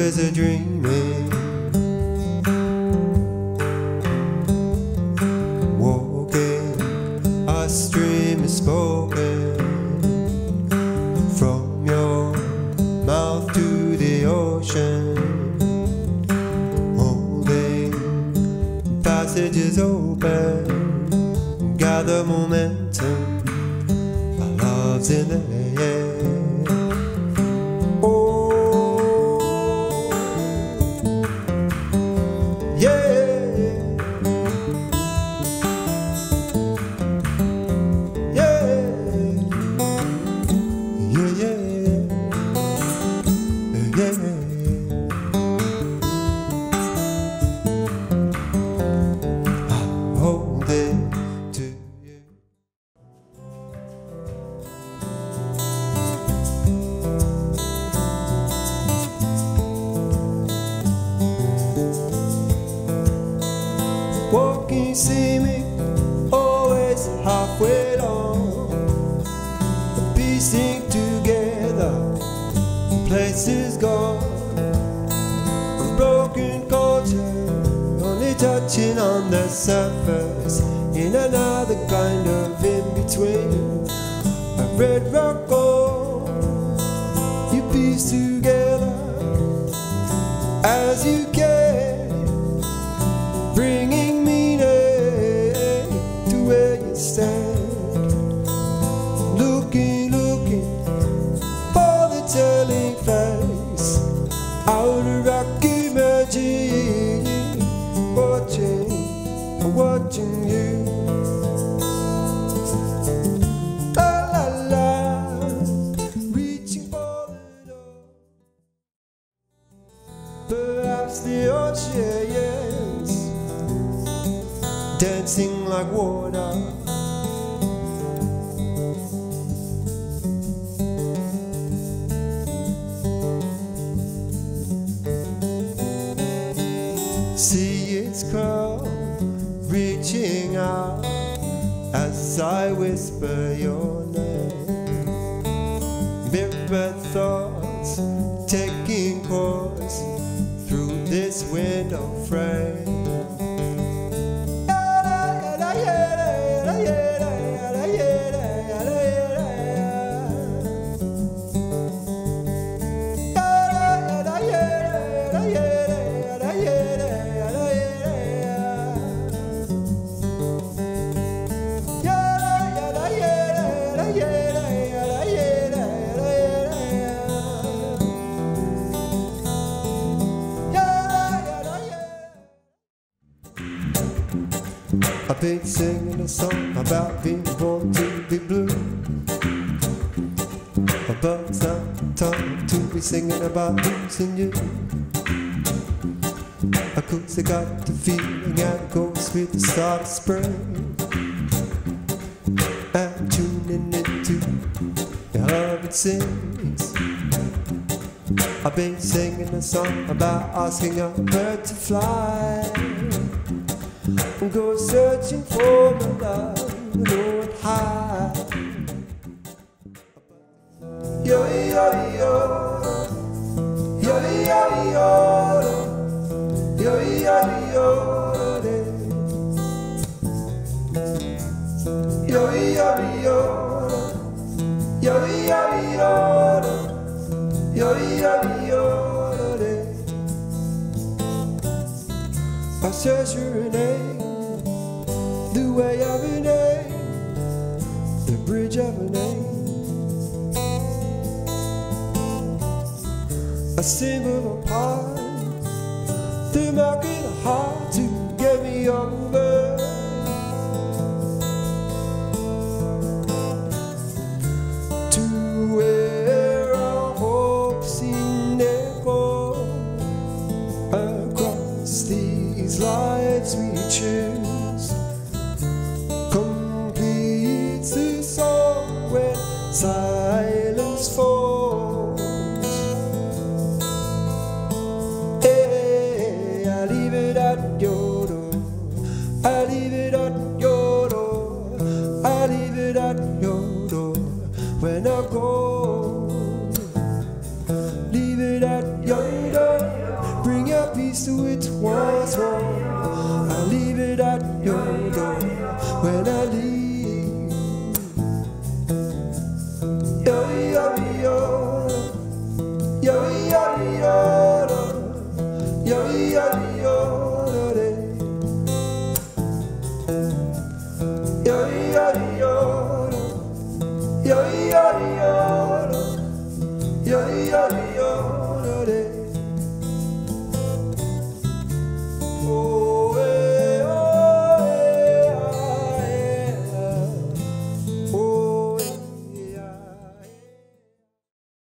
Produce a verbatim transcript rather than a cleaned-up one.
was a dreaming, walking, a stream is spoken from your mouth to the ocean, holding passages open, gather momentum, our love's in the air. Walking seeming always halfway along, piecing together places gone, a broken culture only touching on the surface, in another kind of in-between, a red rock gold you piece together as you can, bringing stand, looking, looking for the telling face, out of rocky magic, watching, watching you. La la la, reaching for the door. Perhaps the oceans dancing like water, see its curl reaching out as I whisper your name, mirror thoughts taking course through this window frame. I've been singing a song about being born to be blue, but some time to be singing about losing you. Of course I got the feeling and it goes with the start of spring, I'm tuning into your love it sings. I've been singing a song about asking a bird to fly, and go searching for my love, low and high. Yo yo yo, yo yo yo, yo yo yo, yo yo yo, yo yo yo, yo yo yo. I search your name, the way of a name, the bridge of a name, a symbol of heart, the mark in the heart to get me over, to where our hopes seem echo across these lights we choose.